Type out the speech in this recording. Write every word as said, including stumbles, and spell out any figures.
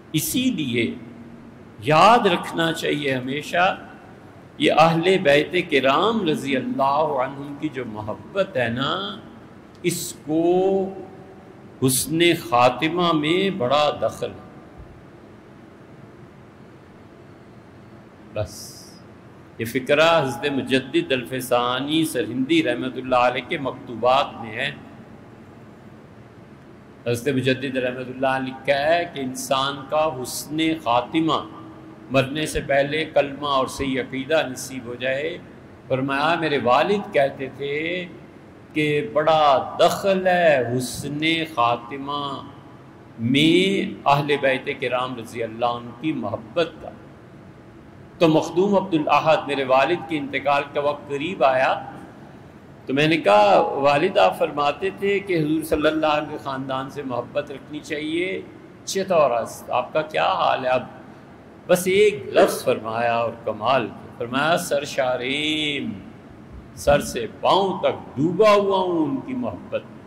اسی لیے یاد رکھنا چاہیے ہمیشہ یہ اہل بیت کرام رضی اللہ عنہم کی جو محبت ہے نا، اس کو حسن خاتمہ میں بڑا دخل ہے۔ بس یہ فکرہ حضرت مجدد الفسانی سرہندی رحمۃ اللہ علیہ کے مکتوبات میں ہے۔ حضرت مجدد رحمۃ اللہ علیہ لکھا ہے کہ انسان کا حسن خاتمہ مرنے سے پہلے کلمہ اور صحیح عقیدہ نصیب ہو جائے۔ فرمایا میرے والد کہتے تھے کہ بڑا دخل ہے حسن خاتمہ میں اہل بیت کرام رضی اللہ عنہ کی محبت کا۔ تو مخدوم عبدالاحد میرے والد کے انتقال کا وقت قریب آیا تو میں نے کہا والد آپ فرماتے تھے کہ حضور صلی اللہ علیہ وسلم کے خاندان سے محبت رکھنی چاہیے، چطور آپ کا کیا حال ہے؟ اب بس ایک لفظ فرمایا اور کمال فرمایا، سر شاریم، سر سے پاؤں تک ڈوبا ہوا ہوں ان کی محبت میں۔